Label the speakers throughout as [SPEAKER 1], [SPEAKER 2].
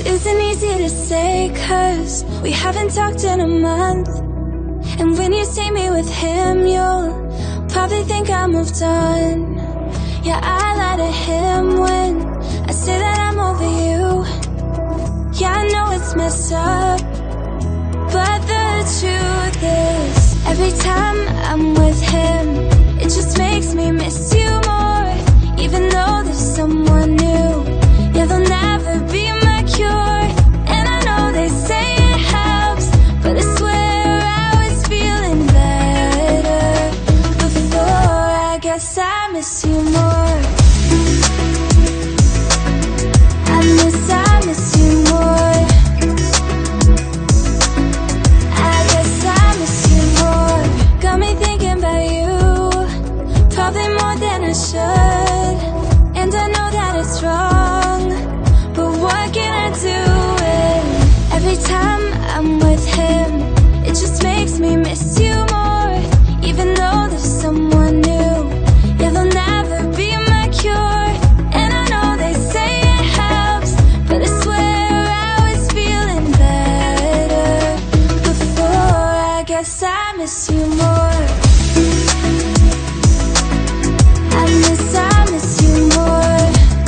[SPEAKER 1] isn't easy to say, 'cause we haven't talked in a month. And when you see me with him, you'll probably think I moved on. Yeah, I lie to him when I say that I'm over you. Yeah, I know it's messed up, but the truth is, every time I'm with him, it just makes me miss you more. Even though there's someone new, yeah, they'll never be my cure. And I know they say it helps, but I swear I was feeling better before. I guess I miss you more. I miss you more. I guess I miss you more. Got me thinking about you, probably more than I should. And I know that it's wrong, but what can I do when every time I'm with him, it just makes me miss you more. Even though there's someone new, yeah, they'll never be my cure. And I know they say it helps, but I swear I was feeling better before. I guess I miss you more. I miss you more.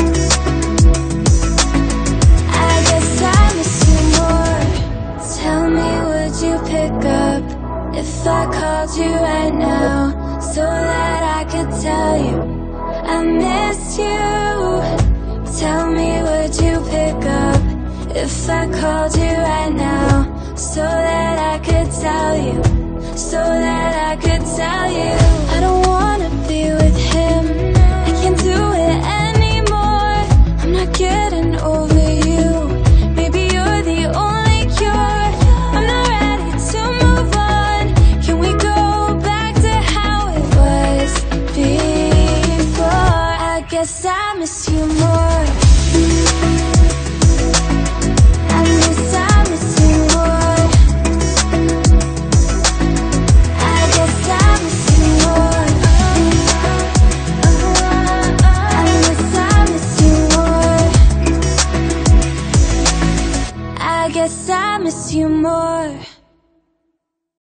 [SPEAKER 1] I guess I miss you more. Tell me, would you pick up if I called you right now, so that I could tell you I miss you? Tell me, would you pick up if I called you right now, so that I could tell you, so that I could tell you? I don't wanna be with him, I can't do it anymore. I'm not getting over you, maybe you're the only cure. I'm not ready to move on, can we go back to how it was before? I guess I miss you more.